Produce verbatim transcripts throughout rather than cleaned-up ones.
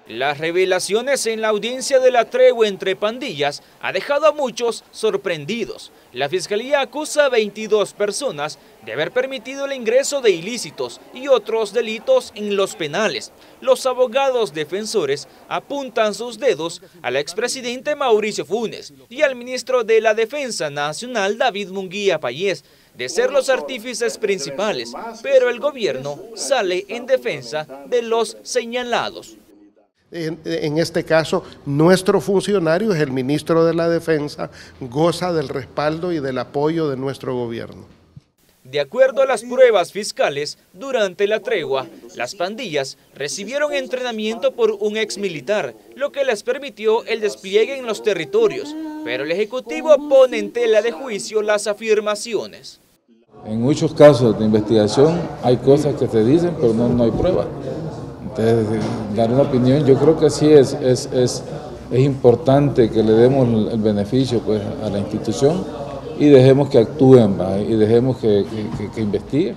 Las revelaciones en la audiencia de la tregua entre pandillas ha dejado a muchos sorprendidos. La Fiscalía acusa a veintidós personas de haber permitido el ingreso de ilícitos y otros delitos en los penales. Los abogados defensores apuntan sus dedos al expresidente Mauricio Funes y al ministro de la Defensa Nacional David Munguía Payés de ser los artífices principales, pero el gobierno sale en defensa de los señalados. En, en este caso, nuestro funcionario, el ministro de la Defensa, goza del respaldo y del apoyo de nuestro gobierno. De acuerdo a las pruebas fiscales, durante la tregua, las pandillas recibieron entrenamiento por un exmilitar, lo que les permitió el despliegue en los territorios, pero el Ejecutivo pone en tela de juicio las afirmaciones. En muchos casos de investigación hay cosas que se dicen, pero no, no hay pruebas. Entonces, dar una opinión, yo creo que sí es, es, es, es importante que le demos el beneficio pues, a la institución y dejemos que actúen, ¿va? Y dejemos que, que, que investiguen.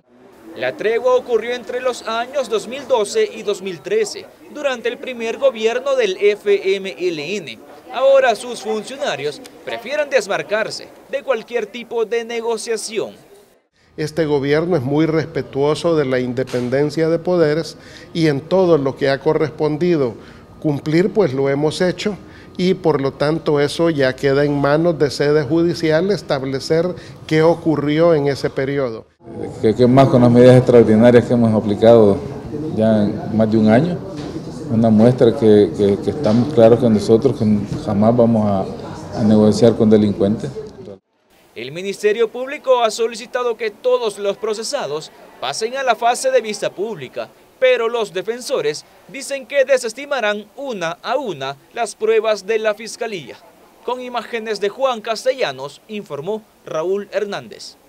La tregua ocurrió entre los años dos mil doce y dos mil trece, durante el primer gobierno del F M L N. Ahora sus funcionarios prefieren desmarcarse de cualquier tipo de negociación. Este gobierno es muy respetuoso de la independencia de poderes y en todo lo que ha correspondido cumplir, pues lo hemos hecho y por lo tanto eso ya queda en manos de sede judicial establecer qué ocurrió en ese periodo. ¿Qué, qué más con las medidas extraordinarias que hemos aplicado ya en más de un año? Una muestra que, que, que estamos claros que nosotros que jamás vamos a, a negociar con delincuentes. El Ministerio Público ha solicitado que todos los procesados pasen a la fase de vista pública, pero los defensores dicen que desestimarán una a una las pruebas de la Fiscalía. Con imágenes de Juan Castellanos, informó Raúl Hernández.